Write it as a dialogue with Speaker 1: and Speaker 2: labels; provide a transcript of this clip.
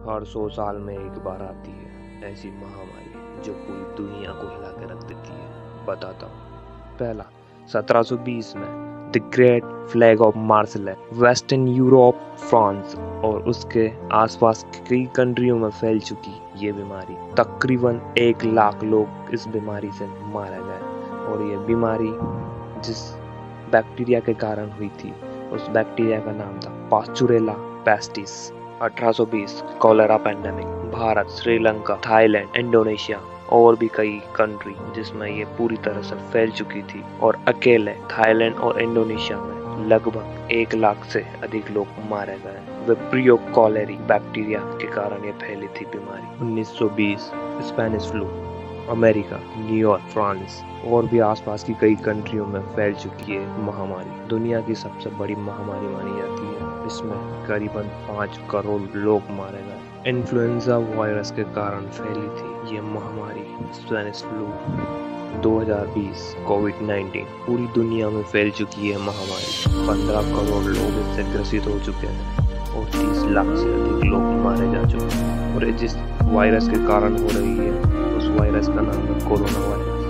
Speaker 1: हर 100 साल में एक बार आती है ऐसी महामारी जो पूरी दुनिया को हिला के रख देती है। बताता हूँ। पहला, 1720 में the Great Plague of Marseille, western Europe, France और उसके आसपास के कई कंट्रियों में फैल चुकी ये बीमारी। तकरीबन 1 लाख लोग इस बीमारी से मारे गए और ये बीमारी जिस बैक्टीरिया के कारण हुई थी उस बैक्टीरिया का नाम था Pasteurella pestis. 1820 cholera pandemic, Bharat, Sri Lanka, Thailand, Indonesia और भी कई कंट्री जिसमें ये पूरी तरह से फैल चुकी थी और अकेले थाईलैंड और इंडोनेशिया में लगभग 1 लाख से अधिक लोग मारे गए। विब्रियो कोलेरी बैक्टीरिया के कारण ये फैली थी बीमारी। 1920 Spanish flu, America, New York, France और भी आसपास की कई कंट्रियों में फैल चुकी है महामारी। दुनिया की सबसे बड़ी महामारी मानी जाती है। इसमें करीबन 5 करोड़ लोग मारे गए। इन्फ्लुएंजा वायरस के कारण फैली थी ये महामारी। स्पेनिश फ्लू 2020, कोविड-19 पूरी दुनिया में फैल चुकी है महामारी। 15 करोड़ लोग इससे ग्रसित हो चुके हैं और 30 लाख से अधिक लोग मारे जा चुके हैं। और जिस वायरस के कारण हो रही है उस वायरस का नाम है कोरोना वायरस।